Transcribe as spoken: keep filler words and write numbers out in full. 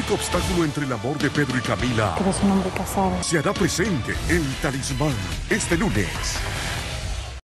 único obstáculo entre el amor de Pedro y Camila Eres un hombre casado. se hará presente en Talismán este lunes.